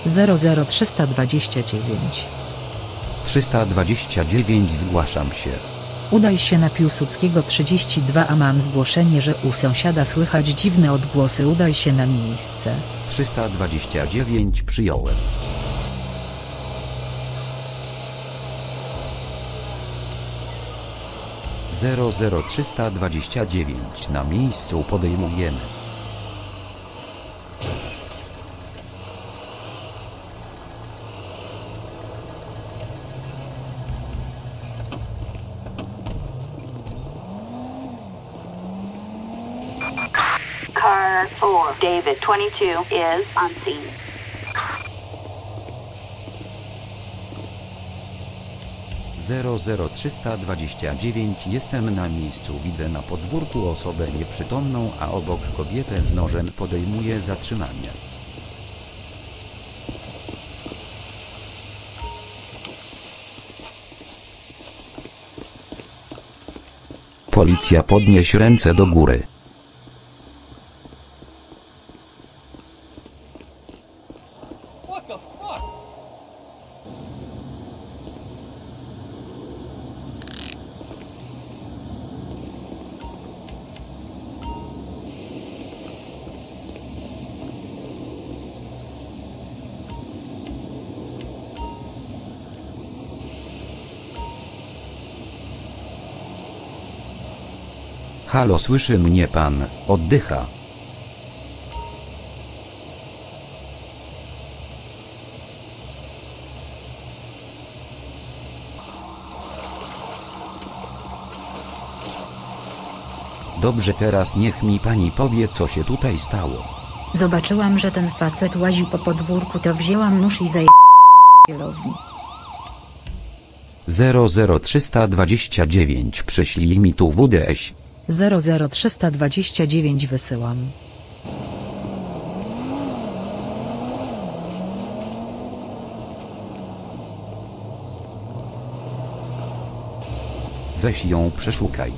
00329. 329 zgłaszam się. Udaj się na Piłsudskiego 32, a mam zgłoszenie, że u sąsiada słychać dziwne odgłosy. Udaj się na miejsce. 329 przyjąłem. Zero 329 na miejscu podejmujemy. Car 4, David 22 is on scene. Zero 329 jestem na miejscu. Widzę na podwórku osobę nieprzytomną, a obok kobietę z nożem. Podejmuję zatrzymanie. Policja, podnieś ręce do góry. Halo, słyszy mnie pan? Oddycha. Dobrze, teraz niech mi pani powie, co się tutaj stało. Zobaczyłam, że ten facet łaził po podwórku, to wzięłam nóż i Zero 329 przyślij mi tu WDŚ. 00329 wysyłam. Weź ją, przeszukaj.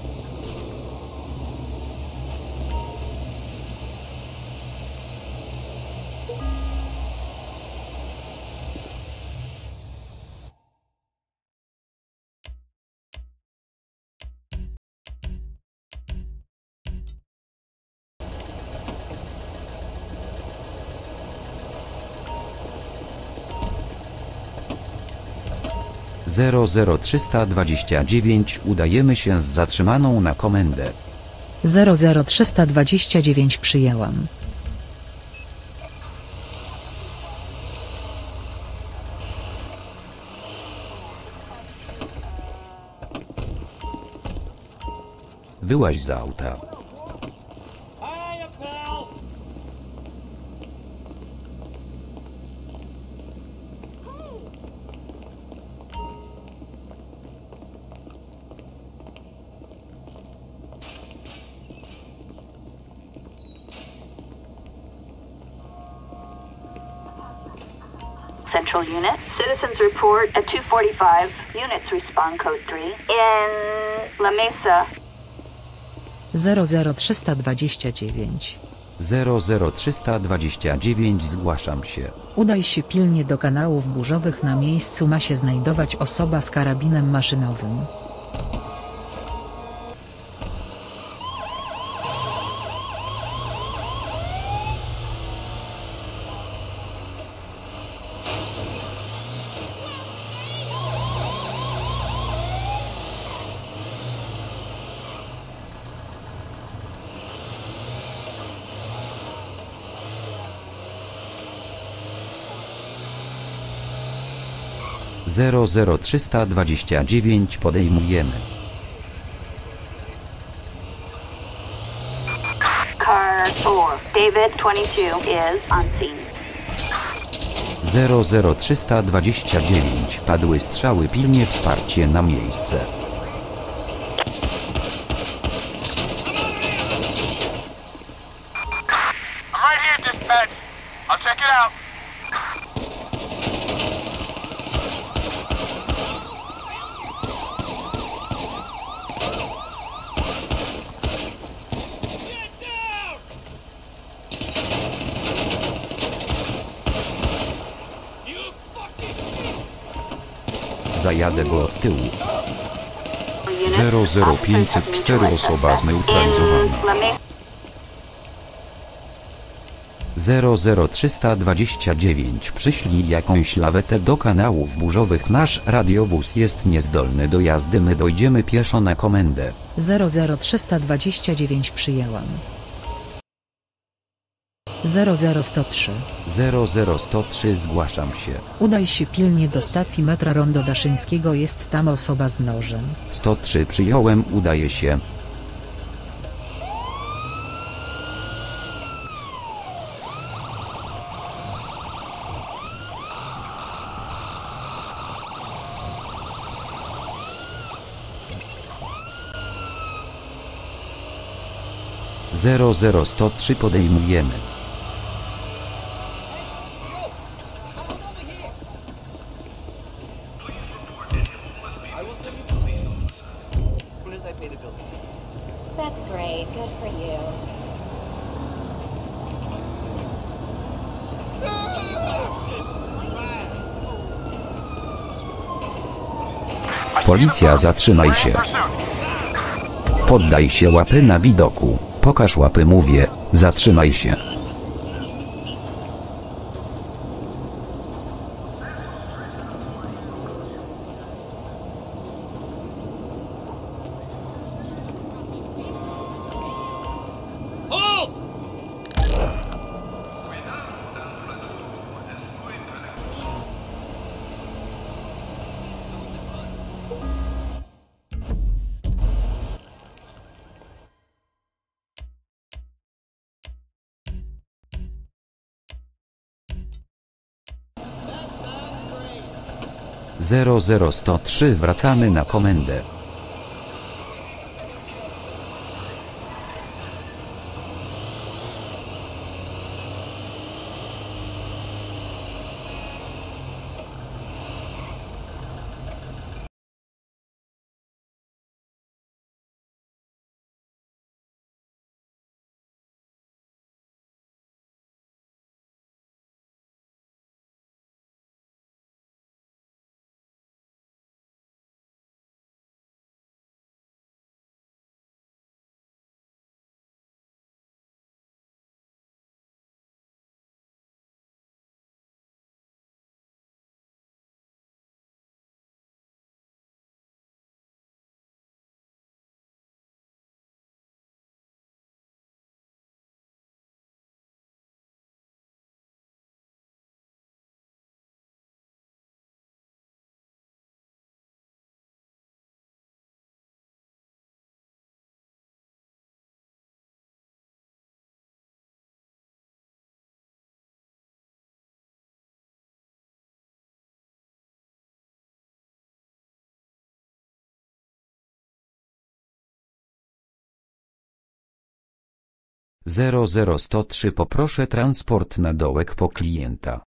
Zero 329 udajemy się z zatrzymaną na komendę. 00329 przyjęłam. Wyłaź z auta. Central Unit, citizens report at 2:45. Units respond code 3 in La Mesa. 00329. 00329 zgłaszam się. Udaj się pilnie do kanałów burzowych. Na miejscu ma się znajdować osoba z karabinem maszynowym. Zero 329 podejmujemy. Car 4, David 22 is on scene. 00329 padły strzały, pilnie wsparcie na miejsce. I'm right here, dispatch. I'll check it out. Zajadę go od tyłu. Units, 00504 osoba zneutralizowana. in La Mesa. 00329 przyślij jakąś lawetę do kanałów burzowych. Nasz radiowóz jest niezdolny do jazdy, my dojdziemy pieszo na komendę. 00329 przyjęłam. 00103. 00103 zgłaszam się. Udaj się pilnie do stacji metra Rondo Daszyńskiego, jest tam osoba z nożem. 103 przyjąłem, udaje się. Zero 103 podejmujemy. That's great. Good for you. Policja, zatrzymaj się. Poddaj się, łapy na widoku. Pokaż łapy, mówię. Zatrzymaj się. Zero 103 wracamy na komendę. Zero 103 poproszę transport na dołek po klienta.